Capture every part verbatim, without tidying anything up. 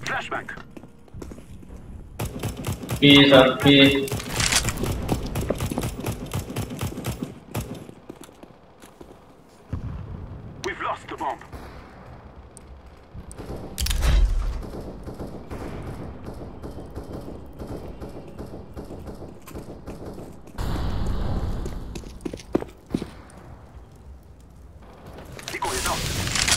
Flashback. P, sir, P. We've lost the bomb. Decoy is out.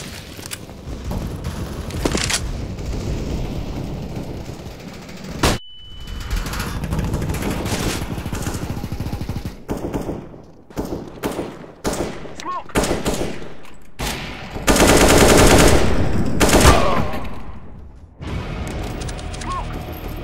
Smoke! Smoke!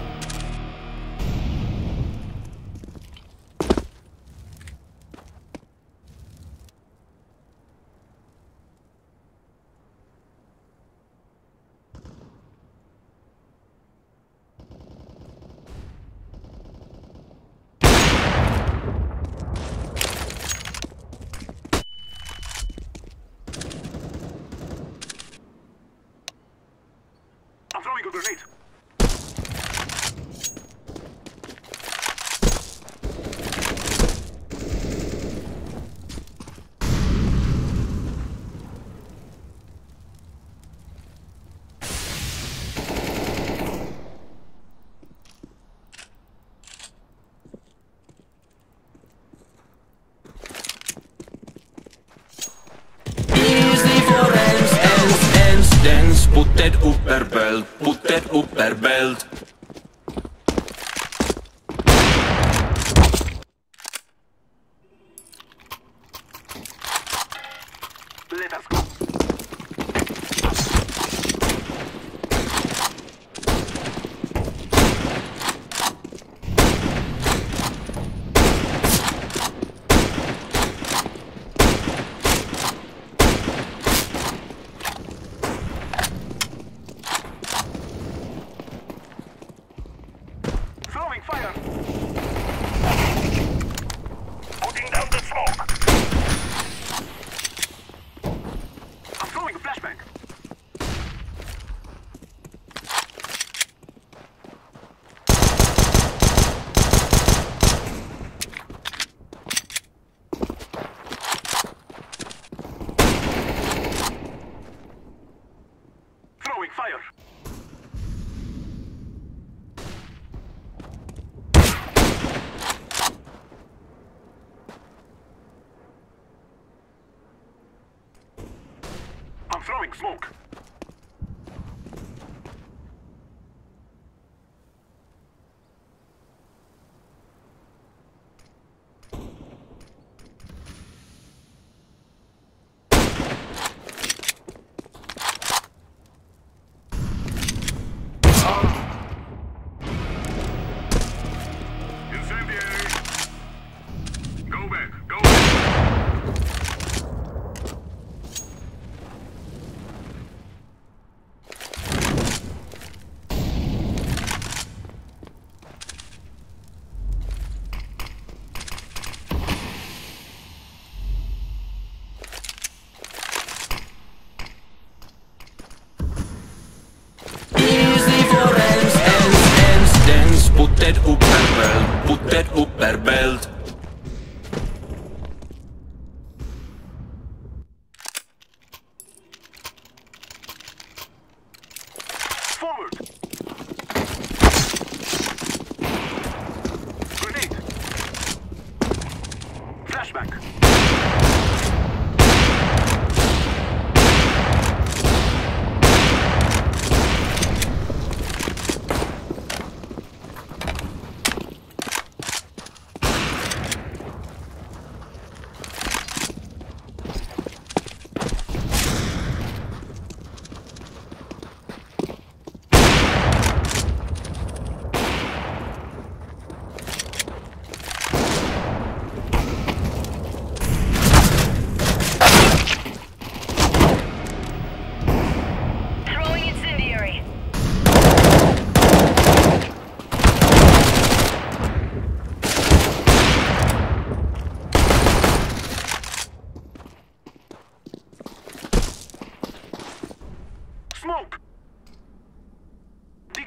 I'm throwing a grenade. Easy for ends, ends, ends, dance. Put that upper belt, put that upper belt. Let us go. Throwing fire. Putting down the smoke. I'm throwing a flashbang. Throwing fire. I'm throwing smoke. Incendiary. Go back. Go back. Easy for ends, ends, ends, dance. Put that upper belt, put that upper belt. Forward. Grenade. Flashback.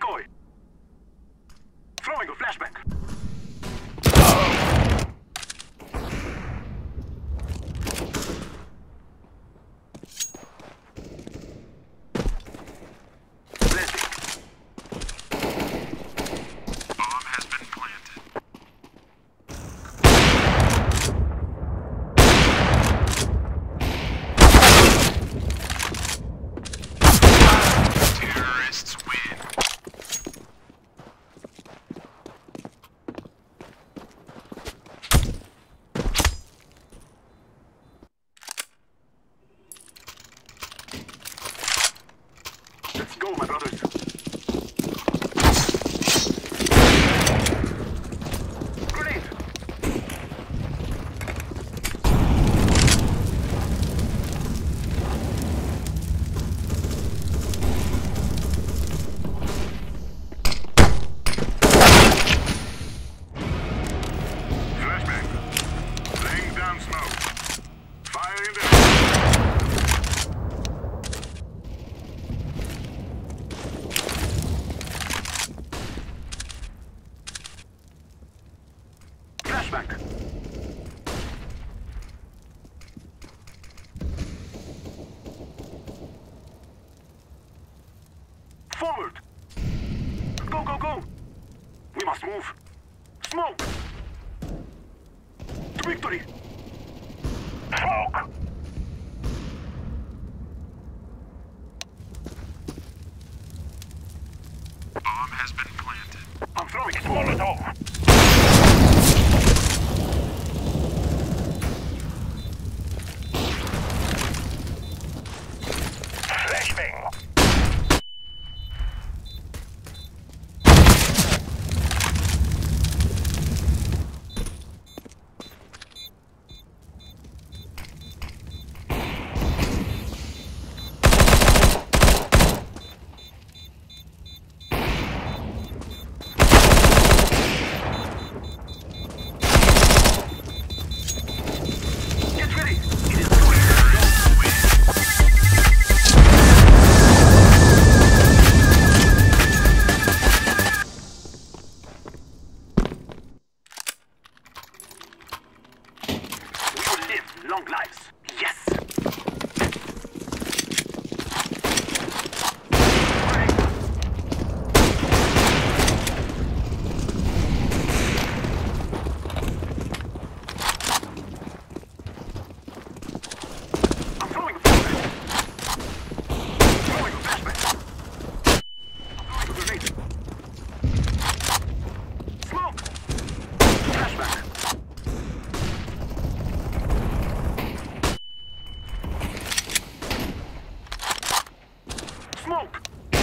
Deploy. Throwing a flashback. Let's go, my brothers. Grenade! Flashbang. Laying down smoke. Fire in the flashback. Forward. Go, go, go. We must move. Smoke. To victory. Smoke. Bomb has been planted. I'm throwing Molotov. Flashbang. Get ready. It is we will live long lives. Yes. I'm throwing a flashback. Throwing a flashback. I'm throwing a grenade. Smoke. Flashback. Smoke.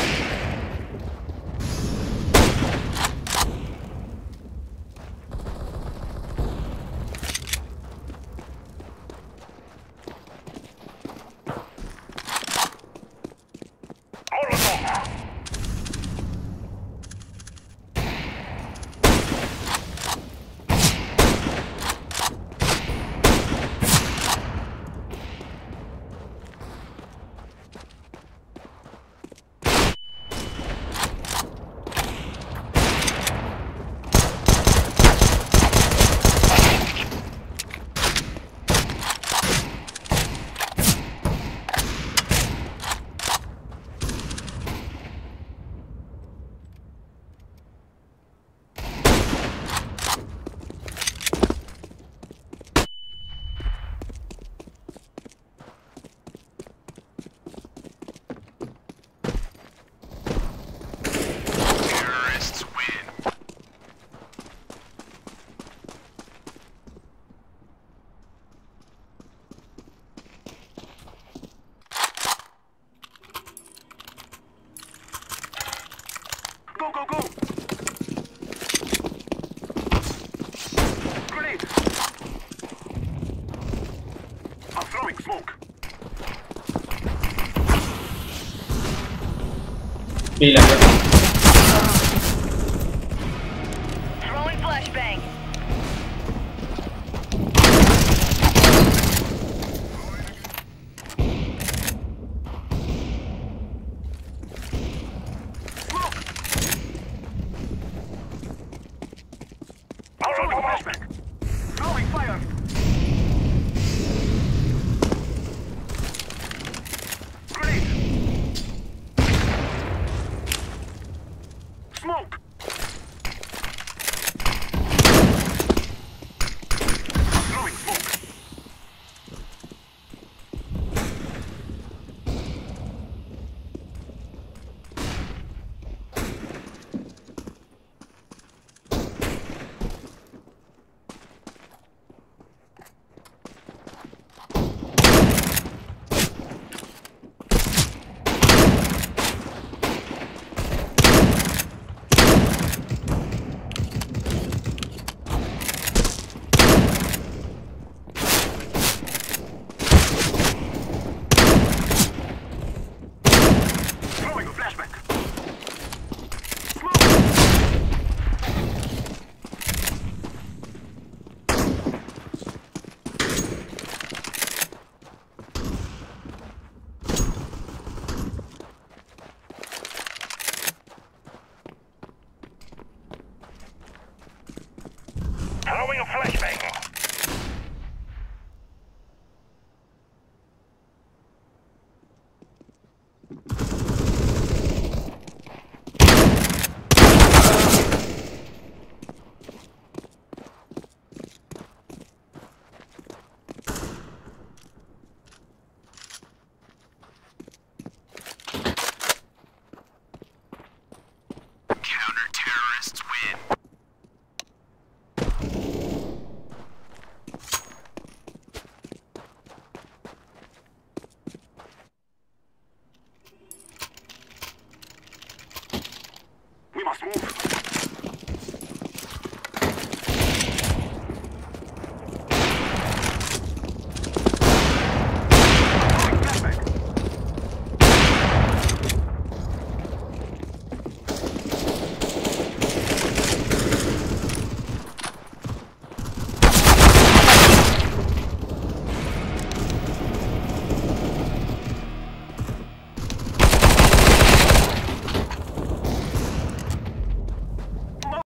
Molotov. Terrorists win. Go, go, go. Grenade. I'm throwing smoke. B lang. Throwing flashbang. Smoke. flashback. Throwing fire. Grenade. Smoke. Throwing smoke. Throwing a flashback. Smoke. Throwing a flashbang. Counter-terrorists win. We must move.